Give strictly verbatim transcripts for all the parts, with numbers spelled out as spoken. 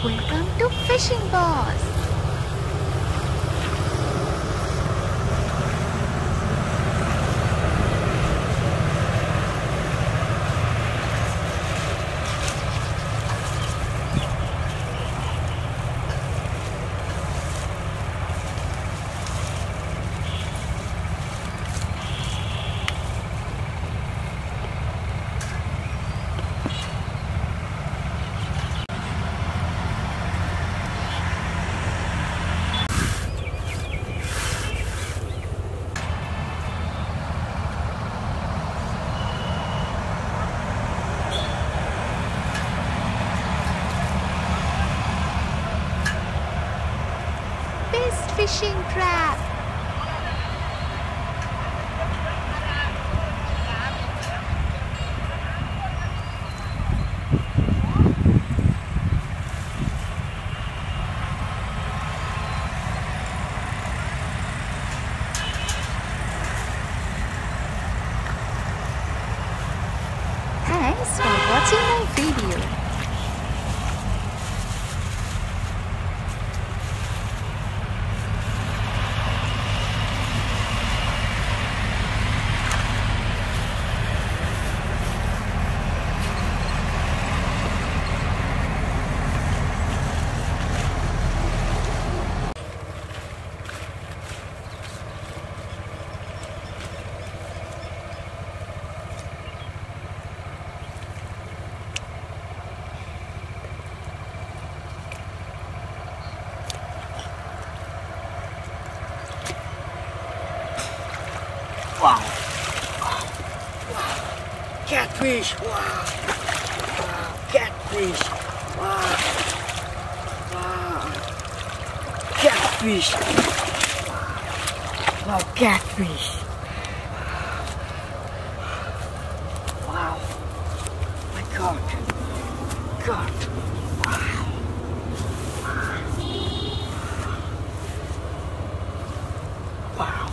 Welcome to Fishing Boss. Best fishing trap. Thanks for watching my video. Wow. Wow. Wow. Catfish. Wow. Wow. Catfish. Wow. Wow. Catfish. Wow. Catfish. Wow. My God. God. Wow. Wow.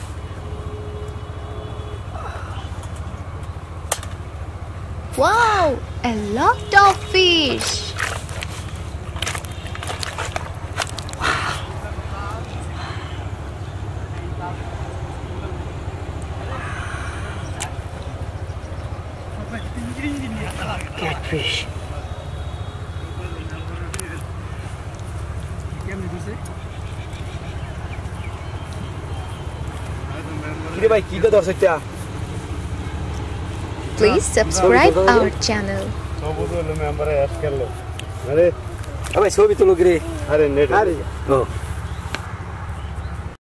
Wow, a lot of fish. Catfish. किरे भाई की तो दर्शक क्या Please subscribe our channel. अरे अब छवि तो लोग रे अरे नेट अरे